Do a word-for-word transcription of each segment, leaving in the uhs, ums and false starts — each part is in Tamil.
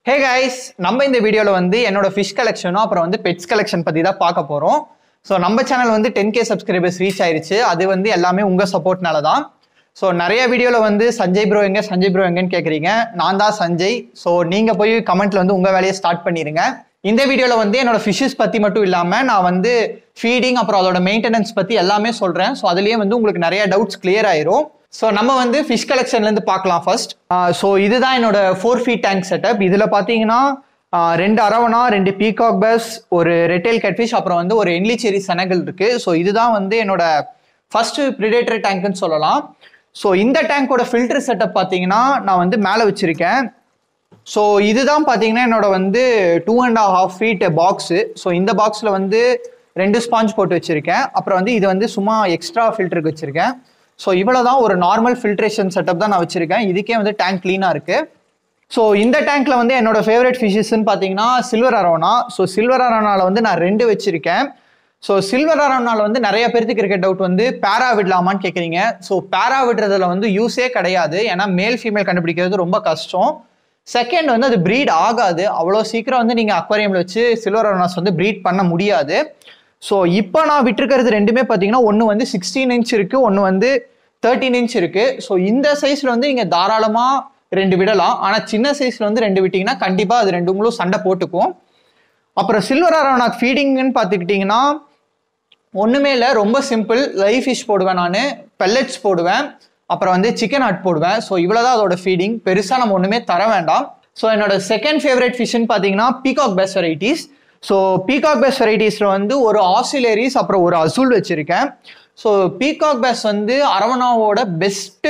Hey guys, நம்ம இந்த வீடியோல வந்து என்னோட ஃபிஷ் கலெக்ஷனும் அப்புறம் வந்து பெட்ஸ் கலெக்ஷன் பத்தி தான் பார்க்க போறோம். ஸோ நம்ம சேனல் வந்து டென் கே சப்ஸ்கிரைபர்ஸ் ரீச் ஆயிருச்சு. அது வந்து எல்லாமே உங்க சப்போர்ட்னால தான். ஸோ நிறைய வீடியோல வந்து சஞ்சய் ப்ரோ எங்க சஞ்சய் ப்ரோ எங்கன்னு கேட்குறீங்க. நான் தான் சஞ்சய். ஸோ நீங்க போய் கமெண்ட்ல வந்து உங்க வேலையை ஸ்டார்ட் பண்ணிருங்க. இந்த வீடியோல வந்து என்னோட ஃபிஷஸ் பத்தி மட்டும் இல்லாம நான் வந்து ஃபீடிங் அப்புறம் அதோட மெயின்டெனன்ஸ் பத்தி எல்லாமே சொல்றேன். ஸோ அதுலயே வந்து உங்களுக்கு நிறைய டவுட்ஸ் கிளியர் ஆயிரும். ஸோ நம்ம வந்து ஃபிஷ் கலெக்ஷன்லேருந்து பார்க்கலாம் ஃபர்ஸ்ட். ஸோ இதுதான் என்னோட ஃபோர் ஃபீட் டேங்க் செட்டப். இதில் பார்த்தீங்கன்னா ரெண்டு அரவணா, ரெண்டு பீகாக் பஸ், ஒரு ரெட்டேல் கேட்ஃபிஷ், அப்புறம் வந்து ஒரு என்லிச்சேரி செனகல் இருக்கு. ஸோ இதுதான் வந்து என்னோட ஃபர்ஸ்ட் ப்ரிடேட்டரி டேங்க்னு சொல்லலாம். ஸோ இந்த டேங்கோட ஃபில்டர் செட்டப் பார்த்தீங்கன்னா நான் வந்து மேலே வச்சிருக்கேன். ஸோ இதுதான் பார்த்தீங்கன்னா என்னோட வந்து two and half feet box. So இந்த பாக்ஸில் வந்து ரெண்டு ஸ்பாஞ்ச் போட்டு வச்சிருக்கேன். அப்புறம் வந்து இது வந்து சும்மா எக்ஸ்ட்ரா ஃபில்டருக்கு வச்சிருக்கேன். ஸோ இவ்வளோதான் ஒரு நார்மல் ஃபில்ட்ரேஷன் செட்டப் தான் நான் வச்சிருக்கேன். இதுக்கே வந்து டேங்க் க்ளீனாக இருக்கு. ஸோ இந்த டேங்க்ல வந்து என்னோட ஃபேவரட் ஃபிஷஸ்ன்னு பார்த்தீங்கன்னா சில்வர் அரோனா. ஸோ சில்வர் அரோனால வந்து நான் ரெண்டு வச்சிருக்கேன். ஸோ சில்வர் அரோனால வந்து நிறைய பேருக்கு இருக்க டவுட் வந்து பேரா விடலாமான்னு கேட்குறீங்க. ஸோ பேரா விடுறதுல வந்து யூஸே கிடையாது. ஏன்னா மேல் ஃபீமேல் கண்டுபிடிக்கிறது ரொம்ப கஷ்டம். செகண்ட் வந்து அது ப்ரீட் ஆகாது. அவ்வளோ சீக்கிரம் வந்து நீங்கள் அக்வாரியமில் வச்சு சில்வர் அரோனாஸ் வந்து ப்ரீட் பண்ண முடியாது. ஸோ இப்போ நான் விட்டுருக்கிறது ரெண்டுமே பார்த்தீங்கன்னா ஒன்று வந்து சிக்ஸ்டீன் இன்ச் இருக்கு, ஒன்று வந்து தேர்ட்டீன் இன்ச் இருக்கு. ஸோ இந்த சைஸ்ல வந்து நீங்க தாராளமா ரெண்டு விடலாம். ஆனால் சின்ன சைஸ்ல வந்து ரெண்டு விட்டீங்கன்னா கண்டிப்பா அது ரெண்டுங்களும் சண்டை போட்டுக்கும். அப்புறம் சில்வர் அரோனா ஃபீடிங்னு பார்த்துக்கிட்டிங்கன்னா ஒன்றுமே இல்லை, ரொம்ப சிம்பிள். லைவ் ஃபிஷ் போடுவேன், நான் பெல்லட்ஸ் போடுவேன், அப்புறம் வந்து சிக்கன் ஆட் போடுவேன். ஸோ இவ்வளோதான் அதோட ஃபீடிங். பெருசாக நம்ம ஒன்றுமே தர வேண்டாம். ஸோ என்னோட செகண்ட் ஃபேவரட் ஃபிஷ்ன்னு பார்த்தீங்கன்னா peacock bass varieties. So peacock bass வெரைட்டிஸில் வந்து ஒரு ஆசிலேரிஸ் அப்புறம் ஒரு அசூல் வச்சுருக்கேன். ஸோ பீகாக் பேஸ் வந்து அரவணாவோட பெஸ்ட்டு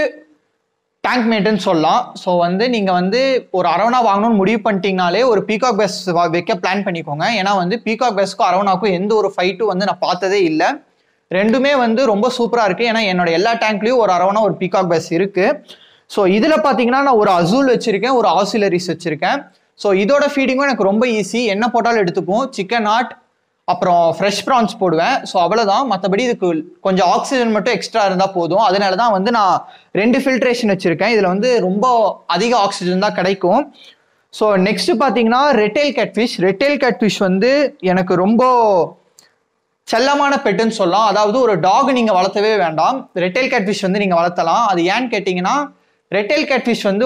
டேங்க் மேட்டுன்னு சொல்லலாம். ஸோ வந்து நீங்கள் வந்து ஒரு அரவணா வாங்கணும்னு முடிவு பண்ணிட்டீங்கனாலே ஒரு பீகாக் பேஸ் வைக்க பிளான் பண்ணிக்கோங்க. ஏன்னா வந்து பீகாக் பேஸ்க்கும் அரவணாக்கும் எந்த ஒரு ஃபைட்டும் வந்து நான் பார்த்ததே இல்லை. ரெண்டுமே வந்து ரொம்ப சூப்பராக இருக்குது. ஏன்னா என்னோட எல்லா டேங்க்லேயும் ஒரு அரவணா ஒரு பீகாக் பேஸ் இருக்குது. ஸோ இதில் பார்த்தீங்கன்னா நான் ஒரு அசூல் வச்சுருக்கேன், ஒரு ஆசிலரிஸ் வச்சுருக்கேன். ஸோ இதோட ஃபீடிங்கும் எனக்கு ரொம்ப ஈஸி. என்ன போட்டாலும் எடுத்துக்கும். சிக்கன் ஆட் அப்புறம் ஃப்ரெஷ் ப்ரான்ஸ் போடுவேன். ஸோ அவ்வளோதான். மற்றபடி இதுக்கு கொஞ்சம் ஆக்சிஜன் மட்டும் எக்ஸ்ட்ரா இருந்தால் போதும். அதனால தான் வந்து நான் ரெண்டு ஃபில்ட்ரேஷன் வச்சுருக்கேன். இதில் வந்து ரொம்ப அதிக ஆக்சிஜன் தான் கிடைக்கும். ஸோ நெக்ஸ்ட் பார்த்தீங்கன்னா ரெட்டேல் கேட்ஃபிஷ். ரெட்டேல் கேட்ஃபிஷ் வந்து எனக்கு ரொம்ப செல்லமான பெட்டுன்னு சொல்லலாம். அதாவது ஒரு டாக் நீங்கள் வளர்த்தவே வேண்டாம், ரெட்டேல் கேட்ஃபிஷ் வந்து நீங்கள் வளர்த்தலாம். அது ஏன்னு கேட்டிங்கன்னா ரெட்டேல் கேட்ஃபிஷ் வந்து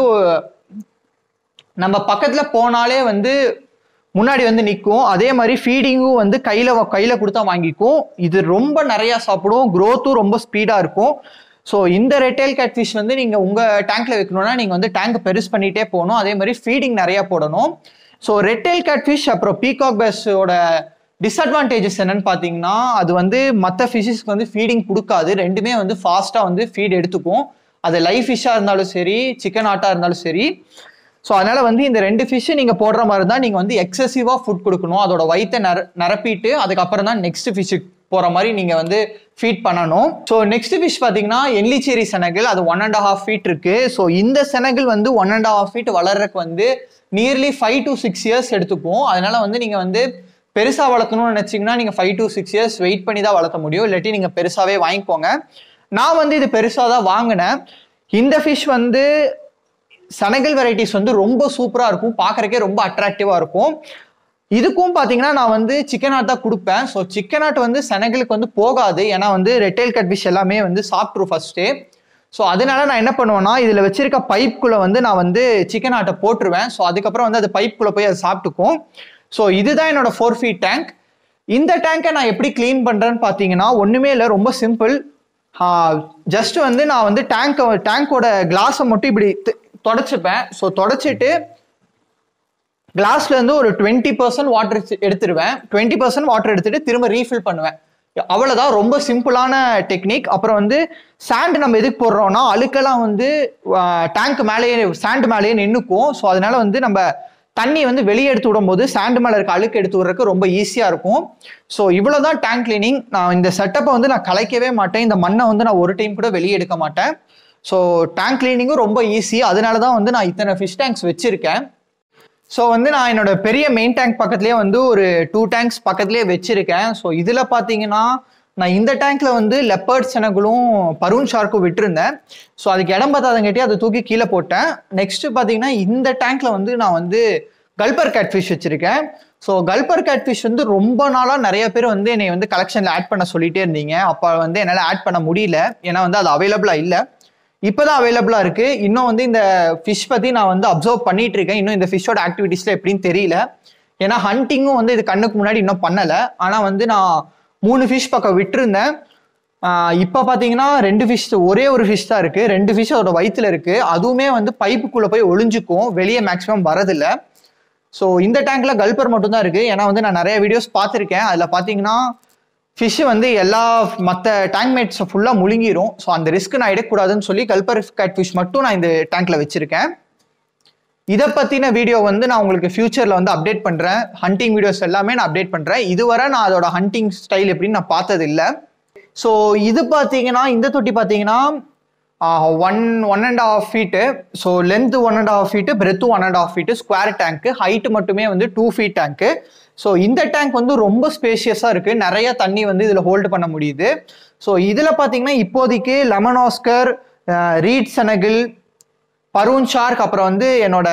நம்ம பக்கத்தில் போனாலே வந்து முன்னாடி வந்து நிற்கும். அதே மாதிரி ஃபீடிங்கும் வந்து கையில் கையில் கொடுத்தா வாங்கிக்கும். இது ரொம்ப நிறையா சாப்பிடும், க்ரோத்தும் ரொம்ப ஸ்பீடாக இருக்கும். ஸோ இந்த ரெட்டேல் கேட்ஃபிஷ் வந்து நீங்கள் உங்கள் டேங்க்கில் வைக்கணும்னா நீங்கள் வந்து டேங்க் பெருசு பண்ணிகிட்டே போகணும். அதே மாதிரி ஃபீடிங் நிறையா போடணும். ஸோ ரெட்டேல் கேட்ஃபிஷ் அப்புறம் பீகாக் பேஸோட டிஸ்அட்வான்டேஜஸ் என்னன்னு பார்த்தீங்கன்னா அது வந்து மற்ற ஃபிஷ்ஷஸ்க்கு வந்து ஃபீடிங் கொடுக்காது. ரெண்டுமே வந்து ஃபாஸ்ட்டாக வந்து ஃபீட் எடுத்துக்கும். அது லைவ் ஃபிஷ்ஷாக இருந்தாலும் சரி, சிக்கன் ஆட்டாக இருந்தாலும் சரி. ஸோ அதனால வந்து இந்த ரெண்டு ஃபிஷ்ஷு நீங்கள் போடுற மாதிரி இருந்தால் நீங்கள் வந்து எக்ஸசிவாக ஃபுட் கொடுக்கணும். அதோட வயிற்றை நர நிரப்பிட்டு அதுக்கப்புறம் தான் நெக்ஸ்ட் ஃபிஷ்ஷுக்கு போகிற மாதிரி நீங்கள் வந்து ஃபீட் பண்ணணும். ஸோ நெக்ஸ்ட் ஃபிஷ் பார்த்தீங்கன்னா என்லிச்சேரி செனகல். அது ஒன் அண்ட் ஹாஃப் ஃபீட் இருக்கு. ஸோ இந்த செனகல் வந்து ஒன் அண்ட் ஹாஃப் ஃபீட் வளர்றதுக்கு வந்து nearly five to six years எடுத்துக்கும். அதனால வந்து நீங்கள் வந்து பெருசாக வளர்த்தணும்னு நினச்சிங்கன்னா நீங்கள் five to six years wait பண்ணி தான் வளர்த்த முடியும். இல்லாட்டி நீங்கள் பெருசாகவே வாங்கிக்கோங்க. நான் வந்து இது பெருசாக தான் வாங்கினேன். இந்த ஃபிஷ் வந்து செனகல் வெரைட்டிஸ் வந்து ரொம்ப சூப்பராக இருக்கும், பார்க்குறக்கே ரொம்ப அட்ராக்டிவாக இருக்கும். இதுக்கும் பார்த்தீங்கன்னா நான் வந்து சிக்கன் ஆட் தான் கொடுப்பேன். ஸோ சிக்கன் ஆட் வந்து செனகலுக்கு வந்து போகாது. ஏன்னா வந்து ரெட்டேல் கேட்ஃபிஷ் எல்லாமே வந்து சாப்பிட்ரும் ஃபர்ஸ்ட்டே. ஸோ அதனால நான் என்ன பண்ணுவேன்னா இதில் வச்சிருக்க பைப்புக்குள்ளே வந்து நான் வந்து சிக்கன் ஆட்டை போட்டுருவேன். ஸோ அதுக்கப்புறம் வந்து அது பைப்புக்குள்ளே போய் அதை சாப்பிட்டுக்கும். ஸோ இதுதான் என்னோட ஃபோர் ஃபீட் டேங்க். இந்த டேங்கை நான் எப்படி க்ளீன் பண்ணுறேன்னு பார்த்தீங்கன்னா ஒன்றுமே இல்லை, ரொம்ப சிம்பிள். ஜஸ்ட் வந்து நான் வந்து டேங்க் டேங்கோட கிளாஸை மட்டும் இப்படி தொடச்சிப்பேன். ஸோ தொடச்சிட்டு கிளாஸ்ல இருந்து ஒரு டுவெண்ட்டி பர்சன்ட் வாட்டர் எடுத்துருவேன். டுவெண்ட்டி பர்சன்ட் வாட்டர் எடுத்துட்டு திரும்ப ரீஃபில் பண்ணுவேன். அவ்வளோதான், ரொம்ப சிம்பிளான டெக்னிக். அப்புறம் வந்து சாண்ட் நம்ம எதுக்கு போடுறோம்னா அழுக்கெல்லாம் வந்து டேங்க் மேலேயே சாண்ட் மேலேயே நின்றுக்கும். ஸோ அதனால வந்து நம்ம தண்ணி வந்து வெளியே எடுத்து விடும்போது சாண்ட் மேலே இருக்க அழுக்கு எடுத்து விடுறதுக்கு ரொம்ப ஈஸியாக இருக்கும். ஸோ இவ்வளோதான் டேங்க் கிளீனிங். நான் இந்த செட்டப்பை வந்து நான் கலைக்கவே மாட்டேன். இந்த மண்ணை வந்து நான் ஒரு டைம் கூட வெளியே எடுக்க மாட்டேன். ஸோ டேங்க் கிளீனிங்கும் ரொம்ப ஈஸி. அதனால தான் வந்து நான் இத்தனை ஃபிஷ் டேங்க்ஸ் வச்சுருக்கேன். ஸோ வந்து நான் என்னோட பெரிய மெயின் டேங்க் பக்கத்துலேயே வந்து ஒரு டூ டேங்க்ஸ் பக்கத்துலேயே வச்சுருக்கேன். ஸோ இதில் பார்த்தீங்கன்னா நான் இந்த டேங்க்ல வந்து லெப்பர்ட் செனகலும் பரூன் ஷார்க்கும் விட்டுருந்தேன். ஸோ அதுக்கு இடம் பார்த்தாதங்காட்டி அதை தூக்கி கீழே போட்டேன். நெக்ஸ்ட் பார்த்தீங்கன்னா இந்த டேங்க்ல வந்து நான் வந்து கல்பர் கேட்ஃபிஷ் வச்சிருக்கேன். ஸோ கல்பர் கேட்ஃபிஷ் வந்து ரொம்ப நாளாக நிறைய பேர் வந்து என்னை வந்து கலெக்ஷனில் ஆட் பண்ண சொல்லிட்டே இருந்தீங்க. அப்போ வந்து என்னால் ஆட் பண்ண முடியல, ஏன்னா வந்து அது அவைலபிளாக இல்லை. இப்போ தான் அவைலபிளாக இருக்குது. இன்னும் வந்து இந்த ஃபிஷ் பற்றி நான் வந்து அப்சர்வ் பண்ணிட்டு இருக்கேன். இன்னும் இந்த ஃபிஷ்ஷோட ஆக்டிவிட்டீஸில் எப்படின்னு தெரியல. ஏன்னா ஹண்டிங்கும் வந்து இது கண்ணுக்கு முன்னாடி இன்னும் பண்ணலை. ஆனால் வந்து நான் மூணு ஃபிஷ் பக்கம் விட்டுருந்தேன். இப்போ பார்த்தீங்கன்னா ரெண்டு ஃபிஷ், ஒரே ஒரு ஃபிஷ் தான் இருக்குது. ரெண்டு ஃபிஷ் அதோட வயிற்றுல இருக்குது. அதுவுமே வந்து பைப்புக்குள்ளே போய் ஒளிஞ்சுக்கும், வெளியே மேக்ஸிமம் வரதில்லை. ஸோ இந்த டேங்க்ல கல்பர் மட்டும் தான் இருக்குது. ஏன்னா வந்து நான் நிறைய வீடியோஸ் பார்த்துருக்கேன். அதில் பார்த்தீங்கன்னா ஃபிஷ் வந்து எல்லா மற்ற டேங்க் மேட்ஸை ஃபுல்லாக முழுங்கிரும். ஸோ அந்த ரிஸ்க் நான் எடுக்கக்கூடாதுன்னு சொல்லி கல்பர் கேட்ஃபிஷ் மட்டும் நான் இந்த டேங்க்ல வச்சிருக்கேன். இதை பற்றின வீடியோ வந்து நான் உங்களுக்கு ஃபியூச்சரில் வந்து அப்டேட் பண்ணுறேன். ஹண்டிங் வீடியோஸ் எல்லாமே நான் அப்டேட் பண்ணுறேன். இதுவரை நான் அதோட ஹண்டிங் ஸ்டைல் எப்படின்னு நான் பார்த்தது இல்லை. ஸோ இது பார்த்தீங்கன்னா இந்த தொட்டி பார்த்தீங்கன்னா one one and half feet. So length one and half feet, breadth one and half feet, square tank. Height மட்டுமே வந்து டூ ஃபீட் டேங்க்கு. ஸோ இந்த டேங்க் வந்து ரொம்ப ஸ்பேஷியஸாக இருக்குது. நிறைய தண்ணி வந்து இதில் ஹோல்டு பண்ண முடியுது. ஸோ இதில் பார்த்தீங்கன்னா இப்போதைக்கு lemon oscar, reed senegal, brown shark, அப்புறம் வந்து என்னோட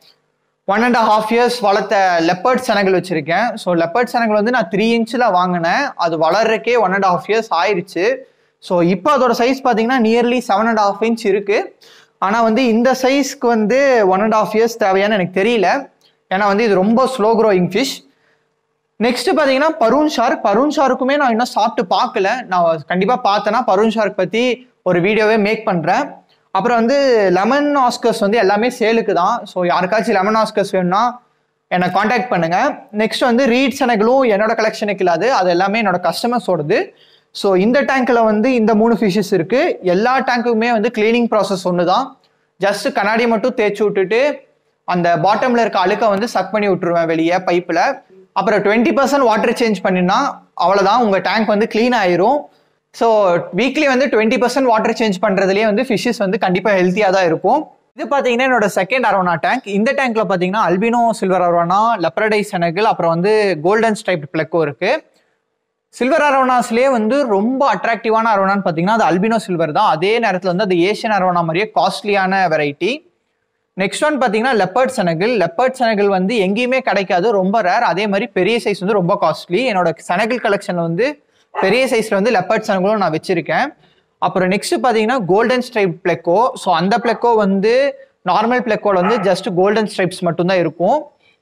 ஒன் அண்ட் ஹாஃப் இயர்ஸ் வளர்த்த லெப்பர்ட் செனகல் வச்சுருக்கேன். ஸோ லெப்பர்ட் செனகல் வந்து நான் த்ரீ இன்ச்சில் வாங்கினேன். அது வளர்றக்கே ஒன் அண்ட் ஹாஃப் இயர்ஸ் ஆயிடுச்சு. ஸோ இப்போ அதோட சைஸ் பார்த்தீங்கன்னா nearly seven and half inch இருக்குது. ஆனால் வந்து இந்த சைஸ்க்கு வந்து ஒன் அண்ட் ஹாஃப் இயர்ஸ் தேவையான்னு எனக்கு தெரியல. ஏன்னா வந்து இது ரொம்ப ஸ்லோ க்ரோயிங் ஃபிஷ். நெக்ஸ்ட் பார்த்தீங்கன்னா பரூன் ஷார்க். பரூன் ஷார்க்குமே நான் இன்னும் சாப்பிட்டு பார்க்கல. நான் கண்டிப்பாக பார்த்தேன்னா பரூன் ஷார்க் பற்றி ஒரு வீடியோவே மேக் பண்ணுறேன். அப்புறம் வந்து லெமன் ஆஸ்கர்ஸ் வந்து எல்லாமே சேலுக்கு தான். ஸோ யாருக்காச்சும் லெமன் ஆஸ்கர்ஸ் வேணும்னா என்னை காண்டாக்ட் பண்ணுங்கள். நெக்ஸ்ட் வந்து ரீட் செனகலும் என்னோட கலெக்ஷனுக்கு இல்லாது, அது எல்லாமே என்னோட கஸ்டமர்ஸோடது. ஸோ இந்த டேங்க்கில் வந்து இந்த மூணு ஃபிஷஸ் இருக்குது. எல்லா டேங்க்குமே வந்து கிளீனிங் ப்ராசஸ் ஒன்று தான். ஜஸ்ட் கண்ணாடி மட்டும் தேய்ச்சி விட்டுட்டு அந்த பாட்டமில் இருக்க அழுக்க வந்து சக் பண்ணி விட்டுருவேன் வெளியே பைப்பில். அப்புறம் டுவெண்ட்டி பர்சன்ட் வாட்டர் சேஞ்ச் பண்ணினா அவ்வளோதான், உங்கள் டேங்க் வந்து க்ளீன் ஆயிரும். ஸோ வீக்லி வந்து டுவெண்ட்டி பர்சன்ட் வாட்டர் சேஞ்ச் பண்ணுறதுலேயே வந்து ஃபிஷஸ் வந்து கண்டிப்பாக ஹெல்த்தியாக தான் இருக்கும். இது பார்த்தீங்கன்னா என்னோட செகண்ட் அரோனா டேங்க். இந்த டேங்க்ல பார்த்தீங்கன்னா albino silver arowana, leopard senegal, அப்புறம் வந்து கோல்டன் ஸ்ட்ரைப்ட் பிளெக்கோ இருக்குது. சில்வர் அரோனாஸ்லேயே வந்து ரொம்ப அட்ராக்டிவான அரோனான்னு பார்த்தீங்கன்னா அது அல்பினோ சில்வர் தான். அதே நேரத்தில் வந்து அது ஏஷியன் அரோனா மாதிரியே காஸ்ட்லியான வெரைட்டி. நெக்ஸ்ட் ஒன் பார்த்தீங்கன்னா லெப்பர்ட் செனகல். லெப்பர்ட் செனகல் வந்து எங்கேயுமே கிடைக்காது, ரொம்ப ரேர். அதே மாதிரி பெரிய சைஸ் வந்து ரொம்ப காஸ்ட்லி. என்னோட செனகல் கலெக்ஷனில் வந்து பெரிய சைஸில் வந்து லெப்பர்ட் செனகலும் நான் வச்சிருக்கேன். அப்புறம் நெக்ஸ்ட் பார்த்தீங்கன்னா கோல்டன் ஸ்ட்ரைப் பிளெக்கோ. ஸோ அந்த பிளெக்கோ வந்து நார்மல் பிளெக்கோவில் வந்து ஜஸ்ட் கோல்டன் ஸ்ட்ரைப்ஸ் மட்டும்தான் இருக்கும்.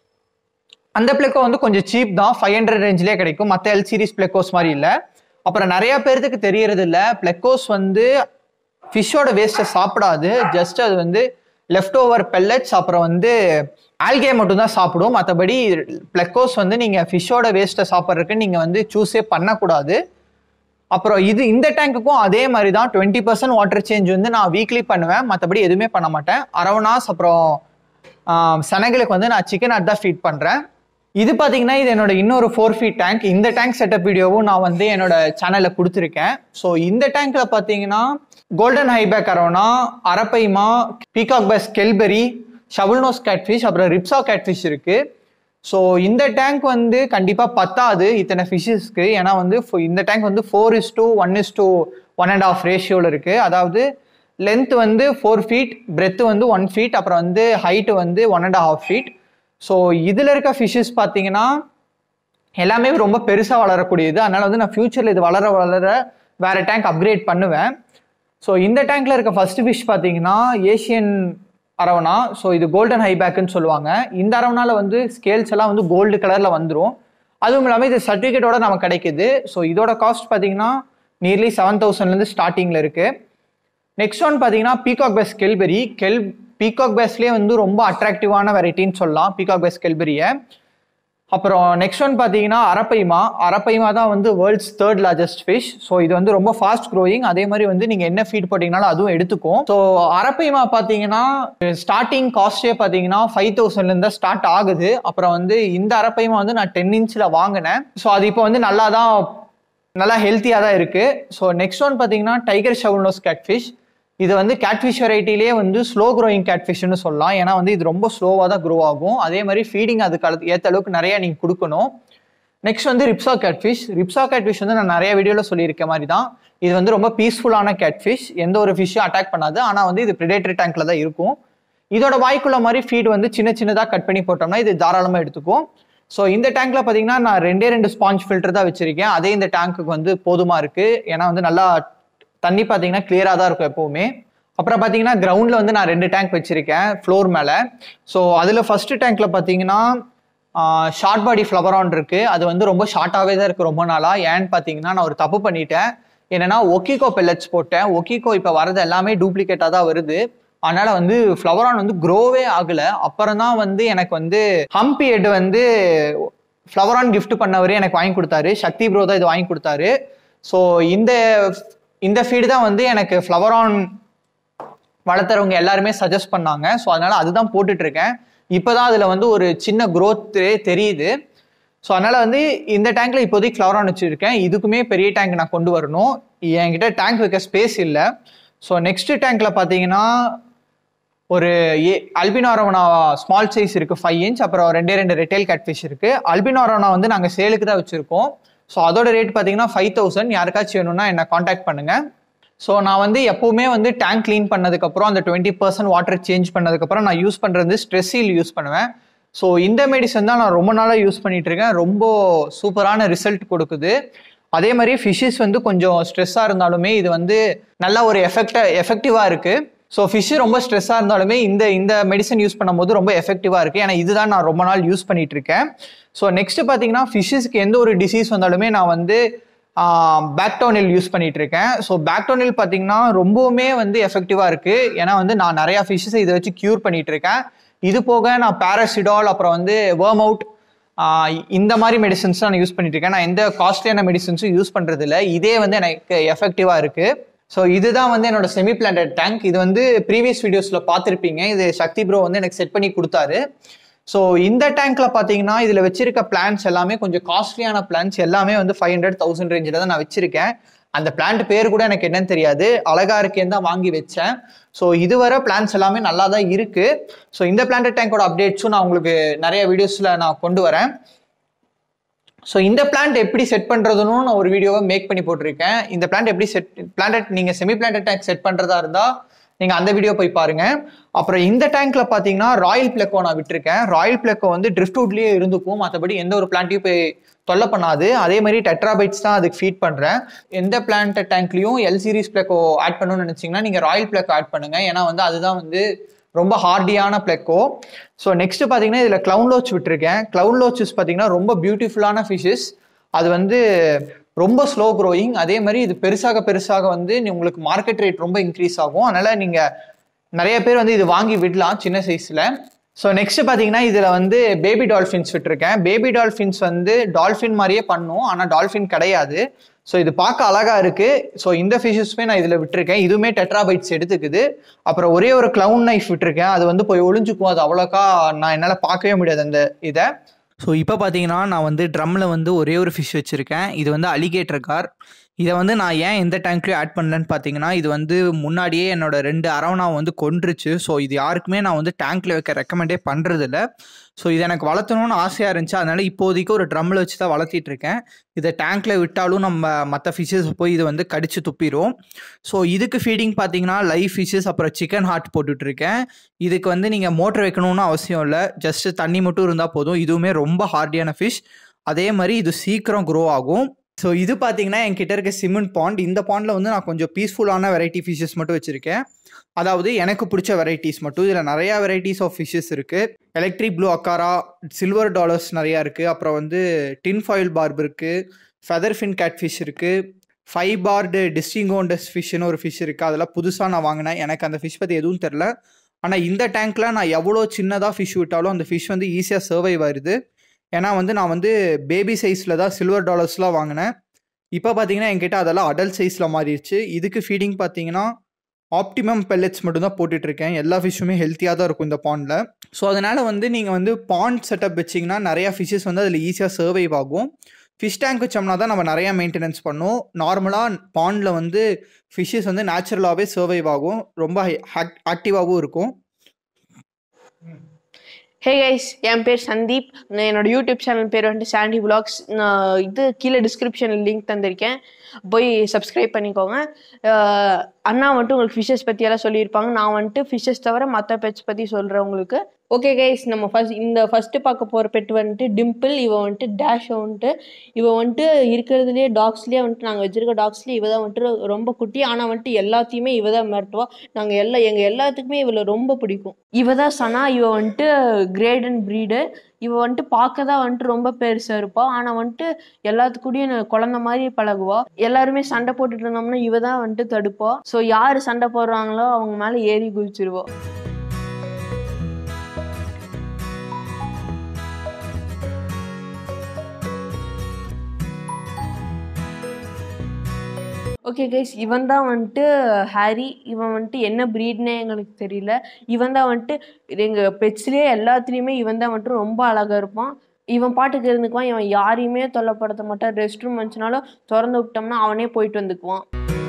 அந்த பிளெக்கோ வந்து கொஞ்சம் சீப் தான், ஃபைவ் ஹண்ட்ரட் ரேஞ்சிலே கிடைக்கும். மற்ற எல் சீரிஸ் பிளெக்கோஸ் மாதிரி இல்லை. அப்புறம் நிறைய பேருக்கு தெரியறது இல்லை, பிளெக்கோஸ் வந்து ஃபிஷ்ஷோட வேஸ்ட்டை சாப்பிடாது. ஜஸ்ட் அது வந்து லெஃப்ட் ஓவர் பெல்லட்ஸ் அப்புறம் வந்து ஆல்கே மட்டும் தான் சாப்பிடும். மற்றபடி பிளெக்கோஸ் வந்து நீங்கள் ஃபிஷ்ஷோட வேஸ்ட்டை சாப்பிட்றதுக்கு நீங்கள் வந்து சூஸே பண்ணக்கூடாது. அப்புறம் இது இந்த டேங்க்குக்கும் அதே மாதிரி தான், டுவெண்ட்டி பர்சன்ட் வாட்டர் சேஞ்ச் வந்து நான் வீக்லி பண்ணுவேன், மற்றபடி எதுவுமே பண்ண மாட்டேன். அரவணாஸ் அப்புறம் செனகலுக்கு வந்து நான் சிக்கன் அட் தான் ஃபீட் பண்ணுறேன். இது பார்த்தீங்கன்னா இது என்னோட இன்னொரு ஃபோர் ஃபீட் டேங்க். இந்த டேங்க் செட்டப் வீடியோவும் நான் வந்து என்னோட சேனலில் கொடுத்துருக்கேன். ஸோ இந்த டேங்க்ல பார்த்தீங்கன்னா golden hyback arowana, arapaima, peacock bass kelberi, shovelnose catfish, அப்புறம் ரிப்ஸா கேட்ஃபிஷ் இருக்கு. ஸோ இந்த டேங்க் வந்து கண்டிப்பாக பத்தாது இத்தனை ஃபிஷ்ஷஸ்க்கு. ஏன்னா வந்து இந்த டேங்க் வந்து four is two one is two one and half ரேஷியோவில் இருக்கு. அதாவது லென்த் வந்து ஃபோர் ஃபீட், பிரெத்து வந்து ஒன் ஃபீட், அப்புறம் வந்து ஹைட்டு வந்து one and half feet. So இதில் இருக்க ஃபிஷ்ஷஸ் பார்த்தீங்கன்னா எல்லாமே ரொம்ப பெருசாக வளரக்கூடியது. அதனால வந்து நான் ஃபியூச்சரில் இது வளர வளர வேற டேங்க் அப்கிரேட் பண்ணுவேன். ஸோ இந்த டேங்க்ல இருக்க ஃபர்ஸ்ட் ஃபிஷ் பார்த்தீங்கன்னா ஏஷியன் அரவணா. ஸோ இது கோல்டன் ஹைபேக்குன்னு சொல்லுவாங்க. இந்த அரவணால வந்து ஸ்கேல்ஸ் எல்லாம் வந்து கோல்டு கலர்ல வந்துடும். அதுவும் இல்லாமல் இது சர்டிஃபிகேட்டோட நமக்கு கிடைக்குது. ஸோ இதோட காஸ்ட் பார்த்தீங்கன்னா நியர்லி செவன் தௌசண்ட்லேருந்து ஸ்டார்டிங்கில் இருக்கு. நெக்ஸ்ட் ஒன் பார்த்தீங்கன்னா பீகாக் பெஸ் கெல்பெரி. கெல் பீகாக் பெஸ்லேயே வந்து ரொம்ப அட்ராக்டிவான வெரைட்டின்னு சொல்லலாம் பீகாக் பெஸ் கெல்பெரியை. அப்புறம் நெக்ஸ்ட் ஒன் பார்த்தீங்கன்னா அரப்பைமா. அரப்பைமா தான் வந்து world's third largest fish. So இது வந்து ரொம்ப ஃபாஸ்ட் க்ரோயிங். அதே மாதிரி வந்து நீங்கள் என்ன ஃபீட் போட்டிங்கனாலும் அதுவும் எடுத்துக்கும். ஸோ அரப்பைமா பார்த்தீங்கன்னா ஸ்டார்டிங் காஸ்டே பார்த்தீங்கன்னா ஃபைவ் தௌசண்ட்லேருந்து ஸ்டார்ட் ஆகுது. அப்புறம் வந்து இந்த அரப்பைமா வந்து நான் டென் இன்ச்சில் வாங்கினேன். ஸோ அது இப்போ வந்து நல்லா தான் நல்லா ஹெல்த்தியாக தான் இருக்குது. ஸோ நெக்ஸ்ட் ஒன் பார்த்தீங்கன்னா டைகர் ஷவுல்னோஸ் கேட்ஃபிஷ். இது வந்து கேட்ஃபிஷ் வெரைட்டிலே வந்து ஸ்லோ க்ரோயிங் கேட்ஃபிஷ்னு சொல்லலாம். ஏன்னா வந்து இது ரொம்ப ஸ்லோவாக தான் க்ரோ ஆகும். அதே மாதிரி ஃபீடிங் அதுக்கு ஏற்ற அளவுக்கு நிறைய நீங்கள் கொடுக்கணும். நெக்ஸ்ட் வந்து ரிப்ஸா கேட்ஃபிஷ். ரிப்ஸா கேட்ஃபிஷ் வந்து நான் நிறைய வீடியோவில் சொல்லியிருக்க மாதிரி தான், இது வந்து ரொம்ப பீஸ்ஃபுல்லான கேட்ஃபிஷ். எந்த ஒரு ஃபிஷ்ஷும் அட்டாக் பண்ணாது. ஆனால் வந்து இது ப்ரிடேட்டரி டேங்க்ல தான் இருக்கும். இதோட வாய்க்குள்ள மாதிரி ஃபீட் வந்து சின்ன சின்னதாக கட் பண்ணி போட்டோம்னா இது தாராளமாக எடுத்துக்கும். ஸோ இந்த டேங்க்ல பார்த்தீங்கன்னா நான் ரெண்டே ரெண்டு ஸ்பாஞ்ச் ஃபில்டர் தான் வச்சிருக்கேன். அதே இந்த டேங்க்குக்கு வந்து போதுமா இருக்கு. ஏன்னா வந்து நல்லா தண்ணி பார்த்தீங்கன்னா கிளியராக தான் இருக்கும் எப்பவுமே. அப்புறம் பார்த்தீங்கன்னா கிரவுண்டில் வந்து நான் ரெண்டு டேங்க் வச்சிருக்கேன் ஃப்ளோர் மேலே. ஸோ அதில் ஃபர்ஸ்ட் டேங்க்ல பார்த்தீங்கன்னா ஷார்ட் பாடி ஃப்ளவரான் இருக்கு. அது வந்து ரொம்ப ஷார்ட்டாகவே தான் இருக்கு ரொம்ப நாளா. ஏன்னு பார்த்தீங்கன்னா நான் ஒரு தப்பு பண்ணிட்டேன். என்னன்னா ஒக்கிகோ பெல்லட்ஸ் போட்டேன். ஒக்கிகோ இப்போ வரது எல்லாமே டூப்ளிகேட்டாக தான் வருது. அதனால வந்து ஃப்ளவரான் வந்து க்ரோவே ஆகலை. அப்புறம் தான் வந்து எனக்கு வந்து ஹம்பி ஹெட் வந்து ஃப்ளவரான் கிஃப்ட் பண்ணவரே எனக்கு வாங்கி கொடுத்தாரு. சக்தி ப்ரோ தான் இது வாங்கி கொடுத்தாரு. ஸோ இந்த இந்த ஃபீடு தான் வந்து எனக்கு ஃப்ளவரான் வளர்த்துறவங்க எல்லாருமே சஜஸ்ட் பண்ணாங்க. ஸோ அதனால அதுதான் போட்டுட்டு இருக்கேன். இப்போதான் அதில் வந்து ஒரு சின்ன க்ரோத்து தெரியுது. ஸோ அதனால வந்து இந்த டேங்க்ல இப்போதைக்கு ஃப்ளவரான் வச்சுருக்கேன். இதுக்குமே பெரிய டேங்க் நான் கொண்டு வரணும். என்கிட்ட டேங்க் வைக்க ஸ்பேஸ் இல்லை. ஸோ நெக்ஸ்ட் டேங்க்ல பார்த்தீங்கன்னா ஒரு a albino arowana small size இருக்கு ஃபைவ் இன்ச். அப்புறம் ரெண்டே ரெண்டு ரெட்டேல் கேட்ஃபிஷ் இருக்கு. அல்பினோ அரோவனா வந்து நாங்கள் சேலுக்கு தான் வச்சிருக்கோம். ஸோ அதோட ரேட் பார்த்தீங்கன்னா ஃபைவ் தௌசண்ட். யாருக்காச்சும் வேணும்னா என்ன காண்டாக்ட் பண்ணுங்க. ஸோ நான் வந்து எப்பவுமே வந்து டேங்க் க்ளீன் பண்ணதுக்கப்புறம் அந்த டுவெண்ட்டி பர்சன்ட் வாட்டர் சேஞ்ச் பண்ணதுக்கப்புறம் நான் யூஸ் பண்ணுறது ஸ்ட்ரெஸ் சீல் யூஸ் பண்ணுவேன். ஸோ இந்த மெடிசன் தான் நான் ரொம்ப நாளாக யூஸ் பண்ணிட்டு இருக்கேன். ரொம்ப சூப்பரான ரிசல்ட் கொடுக்குது. அதே மாதிரி ஃபிஷ்ஷஸ் வந்து கொஞ்சம் ஸ்ட்ரெஸ்ஸாக இருந்தாலுமே இது வந்து நல்ல ஒரு எஃபெக்டா எஃபெக்டிவாக இருக்கு. ஸோ ஃபிஷ்ஷு ரொம்ப ஸ்ட்ரெஸ்ஸாக இருந்தாலுமே இந்த இந்த மெடிசன் யூஸ் பண்ணும்போது ரொம்ப எஃபெக்டிவாக இருக்குது. ஏன்னா இதுதான் நான் ரொம்ப நாள் யூஸ் பண்ணிட்டு இருக்கேன். ஸோ நெக்ஸ்ட் பார்த்தீங்கன்னா ஃபிஷ்ஷஸ்க்கு எந்த ஒரு டிசீஸ் வந்தாலுமே நான் வந்து பேக்டோனில் யூஸ் பண்ணிட்டு இருக்கேன். ஸோ பேக்டோனில் பார்த்தீங்கன்னா ரொம்பவுமே வந்து எஃபெக்டிவாக இருக்குது. ஏன்னா வந்து நான் நிறையா ஃபிஷ்ஷஸை இதை வச்சு க்யூர் பண்ணிட்டு இருக்கேன். இது போக நான் பாராசிடால் அப்புறம் வந்து வேர்ம் அவுட் இந்த மாதிரி மெடிசன்ஸ் நான் யூஸ் பண்ணிட்டு இருக்கேன். நான் எந்த காஸ்ட்லியான மெடிசன்ஸும் யூஸ் பண்ணுறது இல்லை. இதே வந்து எனக்கு எஃபெக்டிவாக இருக்குது. ஸோ இதுதான் வந்து என்னோட செமி பிளான்டட் டேங்க். இது வந்து ப்ரீவியஸ் வீடியோஸில் பார்த்துருப்பீங்க. இது சக்தி ப்ரோ வந்து எனக்கு செட் பண்ணி கொடுத்தாரு. ஸோ இந்த டேங்க்ல பார்த்தீங்கன்னா இதில் வச்சிருக்க பிளான்ஸ் எல்லாமே கொஞ்சம் காஸ்ட்லியான பிளான்ஸ் எல்லாமே வந்து ஃபைவ் ஹண்ட்ரட் தௌசண்ட் ரேஞ்சில் தான் நான் வச்சிருக்கேன். அந்த பிளான்ட் பேர் கூட எனக்கு என்னன்னு தெரியாது. அழகா இருக்கேன்னு தான் வாங்கி வச்சேன். ஸோ இதுவரை பிளான்ஸ் எல்லாமே நல்லா தான் இருக்கு. ஸோ இந்த பிளான்ட் டேங்கோட அப்டேட்ஸும் நான் உங்களுக்கு நிறைய வீடியோஸில் நான் கொண்டு வரேன். ஸோ இந்த பிளான்ட் எப்படி செட் பண்ணுறதுன்னு நான் ஒரு வீடியோவை மேக் பண்ணி போட்டிருக்கேன். இந்த பிளான்ட் எப்படி செட் பிளான்ட் நீங்கள் செமி பிளான்ட் டேங்க் செட் பண்ணுறதா இருந்தால் நீங்கள் அந்த வீடியோ போய் பாருங்க. அப்புறம் இந்த டேங்க்ல பார்த்தீங்கன்னா ராயல் பிளெக்கோ நான் விட்டுருக்கேன். ராயல் பிளெக்கோ வந்து ட்ரிஃப்ட்வுட்லேயே இருந்துக்கும். மற்றபடி எந்த ஒரு பிளான்ட்டையும் போய் தொல்லை பண்ணாது. அதே மாதிரி டெட்ராபைட்ஸ் தான் அதுக்கு ஃபீட் பண்ணுறேன். எந்த பிளான்ட் டேங்க்லையும் எல் சீரிஸ் பிளெக்கோ ஆட் பண்ணணும்னு நினச்சிங்கன்னா நீங்கள் ராயல் பிளெக்கோ ஆட் பண்ணுங்க. ஏன்னா வந்து அதுதான் வந்து ரொம்ப ஹார்டியான பிளெக்கோ. ஸோ நெக்ஸ்ட் பார்த்தீங்கன்னா இதில் கிளவுன் லோச் விட்டுருக்கேன். கிளவுன் லோச்சஸ் பார்த்தீங்கன்னா ரொம்ப பியூட்டிஃபுல்லான ஃபிஷஸ். அது வந்து ரொம்ப ஸ்லோ க்ரோயிங். அதே மாதிரி இது பெருசாக பெருசாக வந்து உங்களுக்கு மார்க்கெட் ரேட் ரொம்ப இன்க்ரீஸ் ஆகும். அதனால நீங்கள் நிறைய பேர் வந்து இது வாங்கி விடலாம் சின்ன சைஸில். ஸோ நெக்ஸ்ட் பார்த்தீங்கன்னா இதில் வந்து பேபி டால்ஃபின்ஸ் விட்டுருக்கேன். பேபி டால்ஃபின்ஸ் வந்து டால்ஃபின் மாதிரியே பண்ணும், ஆனால் டால்ஃபின் கிடையாது. ஸோ இது பார்க்க அழகா இருக்கு. ஸோ இந்த ஃபிஷஸ்மே நான் இதில் விட்டுருக்கேன். இதுவுமே டெட்ராபைட்ஸ் எடுத்துக்குது. அப்புறம் ஒரே ஒரு கிளவுன் நைஃப் விட்டுருக்கேன். அது வந்து போய் ஒளிஞ்சுக்கும். அது அவ்வளோக்கா நான் என்னால் பார்க்கவே முடியாது அந்த இதை. ஸோ இப்போ பார்த்தீங்கன்னா நான் வந்து ட்ரம்மில் வந்து ஒரே ஒரு ஃபிஷ் வச்சுருக்கேன். இது வந்து அலிகேட்டர் கார். இதை வந்து நான் ஏன் எந்த டேங்க்லையும் ஆட் பண்ணலன்னு பார்த்தீங்கன்னா இது வந்து முன்னாடியே என்னோட ரெண்டு அரவணாவை வந்து கொன்றுச்சு. ஸோ இது யாருக்குமே நான் வந்து டேங்க்ல வைக்க ரெக்கமெண்டே பண்ணுறதில்ல. ஸோ இது எனக்கு வளர்த்தணும்னு ஆசையாக இருந்துச்சு. அதனால இப்போதைக்கு ஒரு ட்ரம்மில் வச்சு தான் வளர்த்திட்டு இருக்கேன். இதை டேங்க்ல விட்டாலும் நம்ம மற்ற ஃபிஷ்ஷஸ் போய் இதை வந்து கடிச்சு துப்பிடும். ஸோ இதுக்கு ஃபீடிங் பார்த்தீங்கன்னா லைவ் ஃபிஷ்ஷஸ் அப்புறம் சிக்கன் ஹார்ட் போட்டுட்ருக்கேன். இதுக்கு வந்து நீங்கள் மோட்டர் வைக்கணும்னு அவசியம் இல்லை. ஜஸ்ட் தண்ணி மட்டும் இருந்தால் போதும். இதுவுமே ரொம்ப ஹார்டியான ஃபிஷ். அதே மாதிரி இது சீக்கிரம் க்ரோ ஆகும். ஸோ இது பார்த்தீங்கன்னா என்கிட்ட இருக்க சிமெண்ட் பாண்ட். இந்த பாண்டில் வந்து நான் கொஞ்சம் பீஸ்ஃபுல்லான வெரைட்டி ஃபிஷ்ஷஸ் மட்டும் வச்சுருக்கேன். அதாவது எனக்கு பிடிச்ச வெரைட்டிஸ் மட்டும். இதில் நிறையா வெரைட்டிஸ் ஆஃப் ஃபிஷ்ஷஸ் இருக்குது. Electric blue acara, silver dollars நிறையா இருக்குது. அப்புறம் வந்து டின் ஃபாயில் பார்ப் இருக்குது. ஃபெதர் ஃபின் கேட் ஃபிஷ் இருக்குது. ஃபைவ் பார்டு டிஸ்டிங்கோண்டஸ் ஃபிஷ்ஷுன்னு ஒரு ஃபிஷ் இருக்குது. அதெல்லாம் புதுசாக நான் வாங்கினேன். எனக்கு அந்த ஃபிஷ் பற்றி எதுவும் தெரில. ஆனால் இந்த டேங்க்கில் நான் எவ்வளோ சின்னதாக ஃபிஷ் விட்டாலும் அந்த ஃபிஷ் வந்து ஈஸியாக சர்வைவ் ஆயிடுது. ஏன்னா வந்து நான் வந்து பேபி சைஸில் தான் சில்வர் டாலர்ஸ்லாம் வாங்கினேன். இப்போ பார்த்தீங்கன்னா என்கிட்ட அதெல்லாம் அடல்ட் சைஸில் மாறிடுச்சு. இதுக்கு ஃபீடிங் பார்த்தீங்கன்னா ஆப்டிமம் பெல்லட்ஸ் மட்டும்தான் போட்டுட்ருக்கேன். எல்லா ஃபிஷ்ஷுமே ஹெல்த்தியாக தான் இருக்கும் இந்த பாண்டில். ஸோ அதனால் வந்து நீங்கள் வந்து பாண்ட் செட்டப் வச்சிங்கன்னா நிறையா ஃபிஷ்ஷஸ் வந்து அதில் ஈஸியாக சர்வைவ் ஆகும். ஃபிஷ் டேங்க் வச்சோம்னா தான் நம்ம நிறையா மெயின்டெனன்ஸ் பண்ணோம். நார்மலாக பாண்டில் வந்து ஃபிஷ்ஷஸ் வந்து நேச்சுரலாகவே சர்வைவ் ஆகும். ரொம்ப ஆக்டிவாகவும் இருக்கும். Hey guys, என் பேர் சந்தீப். என்னோட யூடியூப் சேனல் பேர் வந்துட்டு சாண்டி vlogs. நான் இது கீழே டிஸ்கிரிப்ஷனில் லிங்க் தந்திருக்கேன், போய் சப்ஸ்கிரைப் பண்ணிக்கோங்க. அண்ணா வந்துட்டு உங்களுக்கு ஃபிஷ்ஷஸ் பற்றியெல்லாம் சொல்லியிருப்பாங்க. நான் வந்துட்டு ஃபிஷ்ஷஸ் தவிர மற்ற பெட்ஸ் பற்றி சொல்கிறேன் உங்களுக்கு. ஓகே கைஸ், நம்ம ஃபஸ்ட் இந்த ஃபஸ்ட்டு பார்க்க போகிற பெட் வந்துட்டு டிம்பிள். இவன் வந்துட்டு டேஷ் வந்துட்டு இவன் வந்துட்டு இருக்கிறதுலேயே டாக்ஸ்லேயே வந்துட்டு நாங்கள் வச்சுருக்க டாக்ஸ்லேயே இவ தான் வந்துட்டு ரொம்ப குட்டி. ஆனால் வந்துட்டு எல்லாத்தையுமே இவ தான் மிரட்டுவா. நாங்கள் எல்லா எங்கள் எல்லாத்துக்குமே இவளை ரொம்ப பிடிக்கும். இவ தான் சனா. இவ வந்துட்டு கிரேட் அண்ட் ப்ரீடு. இவ வந்துட்டு பார்க்க தான் வந்துட்டு ரொம்ப பெருசாக இருப்பா. ஆனால் வந்துட்டு எல்லாத்துக்கூடயும் குழந்த மாதிரி பழகுவா. எல்லாருமே சண்டை போட்டுட்டு இருந்தோம்னா இவ தான் வந்துட்டு தடுப்பா. ஸோ யார் சண்டை போடுறாங்களோ அவங்க மேலே ஏறி குதிச்சிருவா. ஓகே கைஸ், இவன் தான் வந்துட்டு ஹாரி. இவன் வந்துட்டு என்ன ப்ரீட்னே எங்களுக்கு தெரியல. இவன் தான் வந்துட்டு எங்கள் பெட்ஸ்லேயே எல்லாத்துலேயுமே இவன் தான் வந்துட்டு ரொம்ப அழகாக இருப்பான். இவன் பாட்டுக்கு இருந்துக்குவான். இவன் யாரையுமே தொல்லைப்படுத்த மாட்டான். ரெஸ்ட் ரூம் வந்துச்சுனாலும் திறந்து விட்டோம்னா அவனே போயிட்டு வந்துக்குவான்.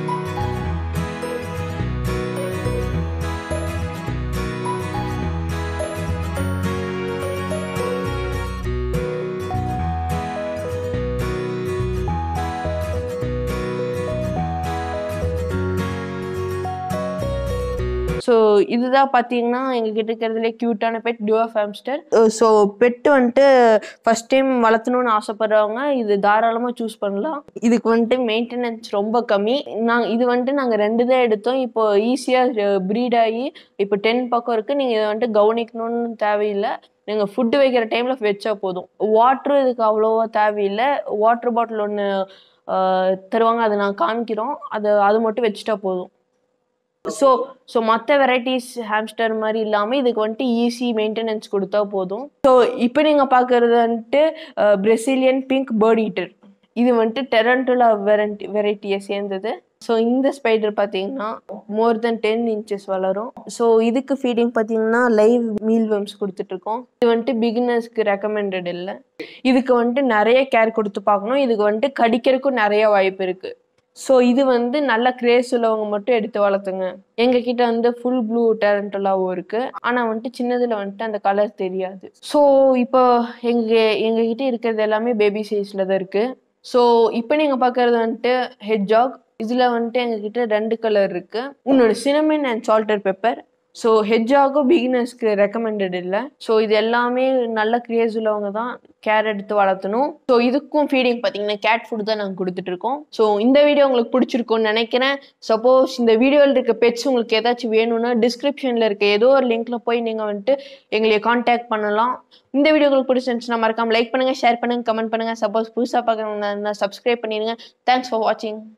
ஸோ இதுதான் பார்த்தீங்கன்னா எங்ககிட்ட இருக்கிறதுலே க்யூட்டான pet dwarf hamster. So pet வந்துட்டு ஃபர்ஸ்ட் டைம் வளர்த்தணும்னு ஆசைப்படுறவங்க இது தாராளமாக சூஸ் பண்ணலாம். இதுக்கு வந்துட்டு மெயின்டெனன்ஸ் ரொம்ப கம்மி. நாங்கள் இது வந்துட்டு நாங்கள் ரெண்டு தான் எடுத்தோம். இப்போ ஈஸியாக ப்ரீட் ஆகி இப்போ டென் பக்கம் இருக்குது. நீங்கள் இதை வந்துட்டு கவனிக்கணும்னு தேவையில்லை. நீங்கள் ஃபுட்டு வைக்கிற டைமில் வச்சா போதும். வாட்ரும் இதுக்கு அவ்வளோவா தேவையில்லை. வாட்டர் பாட்டில் ஒன்று தருவாங்க, அதை நான் காமிக்கிறோம். அது அது மட்டும் வச்சுட்டா போதும். ஸோ ஸோ மற்ற வெரைட்டிஸ் ஹாம்ஸ்டர் மாதிரி இல்லாமல் இதுக்கு வந்துட்டு ஈஸி மெயின்டெனன்ஸ் கொடுத்தா போதும். ஸோ இப்போ நீங்கள் பார்க்குறது வந்துட்டு பிரசிலியன் பிங்க் பேர்ட் ஈட்டர். இது வந்துட்டு டெரண்டுலா வெரைட்டி வெரைட்டியை சேர்ந்தது. ஸோ இந்த ஸ்பைடர் பார்த்தீங்கன்னா மோர் தென் டென் இன்ச்சஸ் வளரும். ஸோ இதுக்கு ஃபீடிங் பார்த்தீங்கன்னா லைவ் மீல் வம்ஸ் கொடுத்துட்ருக்கோம். இது வந்துட்டு பிகினர்ஸ்க்கு ரெக்கமெண்டட் இல்லை. இதுக்கு வந்துட்டு நிறைய கேர் கொடுத்து பார்க்கணும். இதுக்கு வந்துட்டு கடிக்கிறதுக்கும் நிறைய வாய்ப்பு இருக்குது. ஸோ இது வந்து நல்ல கிரேஸ் உள்ளவங்க மட்டும் எடுத்து வளர்த்துங்க. எங்ககிட்ட வந்து ஃபுல் ப்ளூ டேரண்டலாவும் இருக்கு. ஆனால் வந்துட்டு சின்னதுல வந்துட்டு அந்த கலர் தெரியாது. ஸோ இப்போ எங்க எங்ககிட்ட இருக்கிறது எல்லாமே பேபி சைஸ்ல தான் இருக்கு. ஸோ இப்போ நீங்க பார்க்கறது வந்துட்டு ஹெட்ஜாக். இதுல வந்துட்டு எங்ககிட்ட ரெண்டு கலர் இருக்கு. இன்னொன்று cinnamon and salted pepper. So ஹெட்ஜாகும் பிகினர்ஸ்க்கு ரெக்கமெண்டட் இல்லை. ஸோ இது எல்லாமே நல்ல கிரேஸ் உள்ளவங்க தான் கேர் எடுத்து வளர்த்தணும். ஸோ இதுக்கும் ஃபீடிங் பார்த்தீங்கன்னா கேட் ஃபுட் தான் நாங்கள் கொடுத்துட்டு இருக்கோம். ஸோ இந்த வீடியோ உங்களுக்கு பிடிச்சிருக்கும்னு நினைக்கிறேன். சப்போஸ் இந்த வீடியோவில் இருக்க பெட்ஸ் உங்களுக்கு ஏதாச்சும் வேணும்னா டிஸ்கிரிப்ஷனில் இருக்க ஏதோ ஒரு லிங்க்ல போய் நீங்கள் வந்துட்டு எங்களை கான்டாக்ட் பண்ணலாம். இந்த வீடியோ உங்களுக்கு பிடிச்சிருந்துச்சுன்னா மறக்காம லைக் பண்ணுங்க, ஷேர் பண்ணுங்க, கமெண்ட் பண்ணுங்க. சப்போஸ் புதுசாக பார்க்குறவங்க சப்ஸ்கிரைப் பண்ணிடுங்க. தேங்க்ஸ் ஃபார் வாட்சிங்.